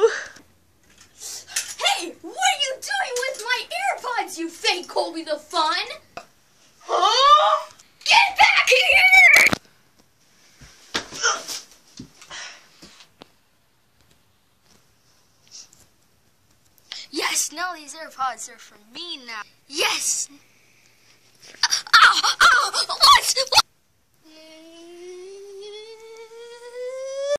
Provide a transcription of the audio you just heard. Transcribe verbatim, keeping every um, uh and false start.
Hey, what are you doing with my AirPods, you fake Colby the Fun? Huh? Get back here! Yes, now these AirPods are for me now. Yes! Ow! Ow! What? What?